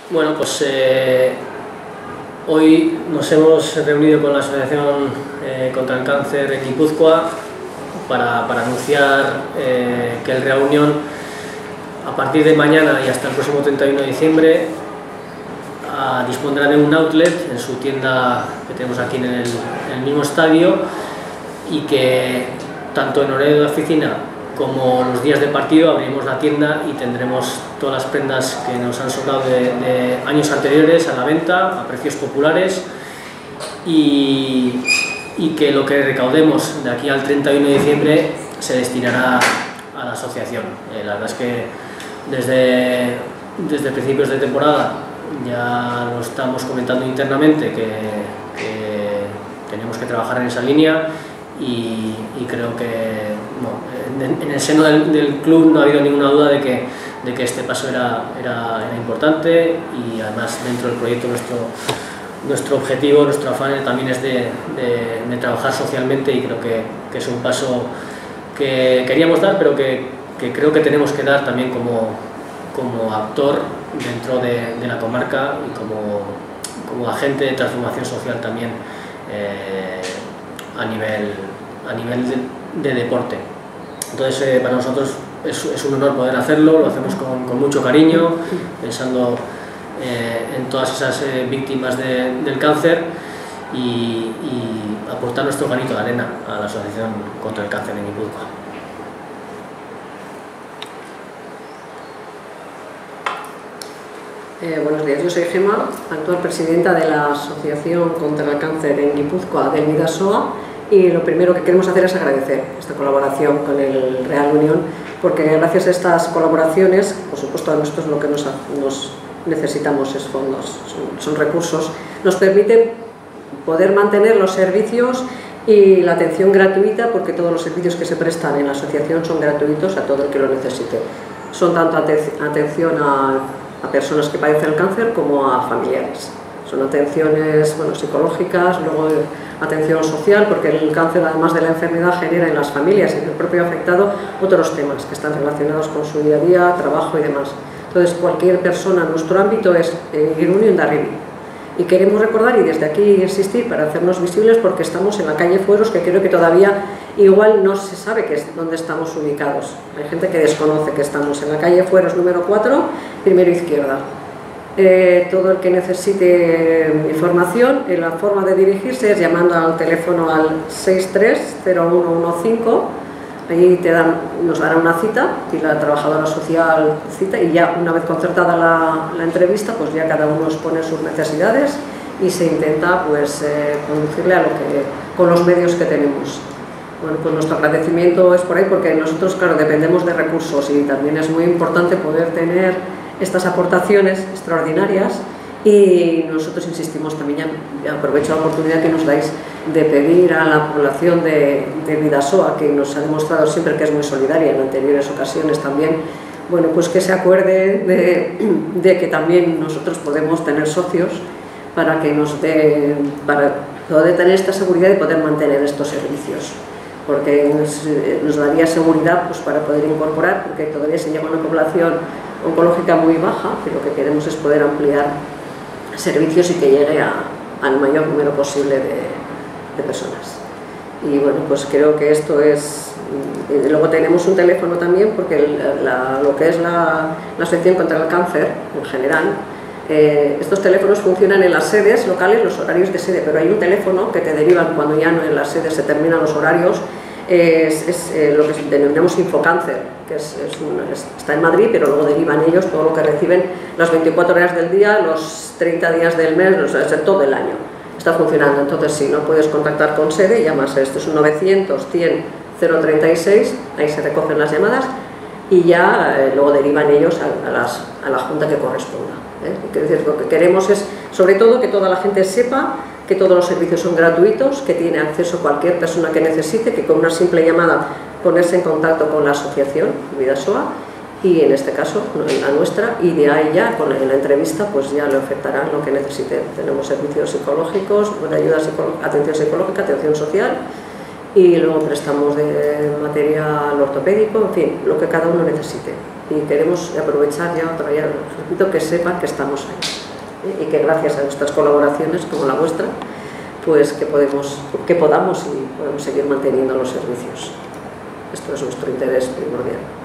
Bueno, pues hoy nos hemos reunido con la Asociación contra el Cáncer en Guipúzcoa para anunciar que el Reunión, a partir de mañana y hasta el próximo 31 de diciembre, dispondrá de un outlet en su tienda que tenemos aquí en el mismo estadio, y que tanto en horario de oficina como los días de partido abriremos la tienda y tendremos todas las prendas que nos han sobrado de años anteriores a la venta a precios populares, y que lo que recaudemos de aquí al 31 de diciembre se destinará a la asociación. La verdad es que desde principios de temporada ya lo estamos comentando internamente que tenemos que trabajar en esa línea, y creo que en el seno del club no ha habido ninguna duda de que este paso era importante, y además dentro del proyecto nuestro objetivo, nuestro afán también es de trabajar socialmente, y creo que es un paso que queríamos dar, pero que creo que tenemos que dar también como actor dentro de la comarca y como agente de transformación social también a nivel de deporte. Entonces para nosotros es un honor poder hacerlo, lo hacemos con mucho cariño, pensando en todas esas víctimas del cáncer, y aportar nuestro granito de arena a la Asociación contra el Cáncer en Guipúzcoa. Buenos días, yo soy Gemma, actual presidenta de la Asociación contra el Cáncer en Guipúzcoa del Bidasoa, y lo primero que queremos hacer es agradecer esta colaboración con el Real Unión, porque gracias a estas colaboraciones, por supuesto a nosotros lo que nos necesitamos es fondos, son recursos, nos permiten poder mantener los servicios y la atención gratuita, porque todos los servicios que se prestan en la asociación son gratuitos a todo el que lo necesite. Son tanto atención a personas que padecen el cáncer como a familiares. Son atenciones psicológicas, luego atención social, porque el cáncer, además de la enfermedad, genera en las familias y en el propio afectado otros temas que están relacionados con su día a día, trabajo y demás. Entonces, cualquier persona en nuestro ámbito es Irunion Darribi. Y queremos recordar, y desde aquí insistir para hacernos visibles, porque estamos en la calle Fueros, que creo que todavía igual no se sabe dónde estamos ubicados. Hay gente que desconoce que estamos en la calle Fueros número 4, primero izquierda. Todo el que necesite información, la forma de dirigirse es llamando al teléfono al 630115, ahí nos dará una cita, y la trabajadora social cita, y ya una vez concertada la entrevista, pues ya cada uno expone sus necesidades y se intenta conducirle con los medios que tenemos. Bueno, pues nuestro agradecimiento es por ahí, porque nosotros, claro, dependemos de recursos, y también es muy importante poder tener estas aportaciones extraordinarias, y nosotros insistimos también, ya aprovecho la oportunidad que nos dais de pedir a la población de Bidasoa, que nos ha demostrado siempre que es muy solidaria en anteriores ocasiones también, bueno, pues que se acuerde de que también nosotros podemos tener socios para poder tener esta seguridad y poder mantener estos servicios, porque nos daría seguridad para poder incorporar, porque todavía se lleva una población oncológica muy baja, pero lo que queremos es poder ampliar servicios y que llegue al mayor número posible de personas. Y bueno, pues creo que esto es... Luego tenemos un teléfono también, porque lo que es la Asociación contra el Cáncer en general, estos teléfonos funcionan en las sedes locales, los horarios de sede, pero hay un teléfono que te derivan cuando ya no en las sedes se terminan los horarios, es lo que denominamos Infocáncer, que está en Madrid, pero luego derivan ellos todo lo que reciben las 24 horas del día, los 30 días del mes, todo el año. Está funcionando. Entonces, si no puedes contactar con sede, llamas. Esto es un 900-100-036, ahí se recogen las llamadas, y ya luego derivan ellos a la junta que corresponda. Quiero decir, lo que queremos es, sobre todo, que toda la gente sepa que todos los servicios son gratuitos, que tiene acceso cualquier persona que necesite, que con una simple llamada ponerse en contacto con la asociación Bidasoa, y en este caso la nuestra, y de ahí ya con la entrevista pues ya le ofertarán lo que necesite. Tenemos servicios psicológicos, de ayuda atención psicológica, atención social, y luego prestamos de material ortopédico, en fin, lo que cada uno necesite. Y queremos aprovechar ya otra vez, repito, que sepan que estamos ahí y que gracias a nuestras colaboraciones como la vuestra, pues que podamos y podemos seguir manteniendo los servicios. Esto es nuestro interés primordial.